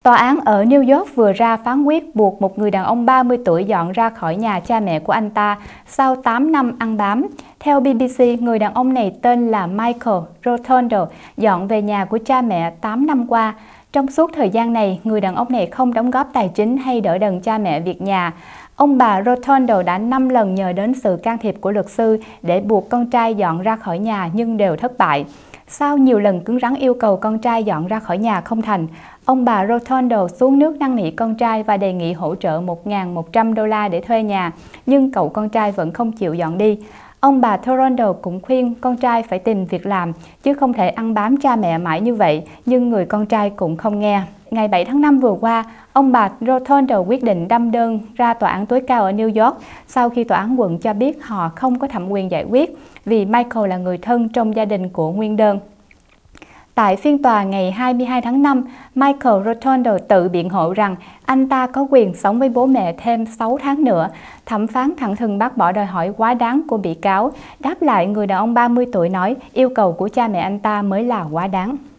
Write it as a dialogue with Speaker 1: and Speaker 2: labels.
Speaker 1: Tòa án ở New York vừa ra phán quyết buộc một người đàn ông 30 tuổi dọn ra khỏi nhà cha mẹ của anh ta sau 8 năm ăn bám. Theo BBC, người đàn ông này tên là Michael Rotundo dọn về nhà của cha mẹ 8 năm qua. Trong suốt thời gian này, người đàn ông này không đóng góp tài chính hay đỡ đần cha mẹ việc nhà. Ông bà Rotundo đã 5 lần nhờ đến sự can thiệp của luật sư để buộc con trai dọn ra khỏi nhà nhưng đều thất bại. Sau nhiều lần cứng rắn yêu cầu con trai dọn ra khỏi nhà không thành, ông bà Rotundo xuống nước năn nỉ con trai và đề nghị hỗ trợ $1.100 để thuê nhà, nhưng cậu con trai vẫn không chịu dọn đi. Ông bà Rotundo cũng khuyên con trai phải tìm việc làm, chứ không thể ăn bám cha mẹ mãi như vậy, nhưng người con trai cũng không nghe. Ngày 7 tháng 5 vừa qua, ông bà Rotundo quyết định đâm đơn ra tòa án tối cao ở New York sau khi tòa án quận cho biết họ không có thẩm quyền giải quyết vì Michael là người thân trong gia đình của nguyên đơn. Tại phiên tòa ngày 22 tháng 5, Michael Rotundo tự biện hộ rằng anh ta có quyền sống với bố mẹ thêm 6 tháng nữa. Thẩm phán thẳng thừng bác bỏ đòi hỏi quá đáng của bị cáo. Đáp lại, người đàn ông 30 tuổi nói yêu cầu của cha mẹ anh ta mới là quá đáng.